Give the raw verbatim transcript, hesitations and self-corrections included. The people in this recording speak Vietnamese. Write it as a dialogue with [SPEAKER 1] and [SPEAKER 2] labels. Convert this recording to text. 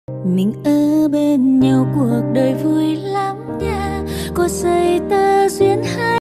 [SPEAKER 1] Mình ở bên nhau cuộc đời vui lắm nha, có xây tơ duyên hai.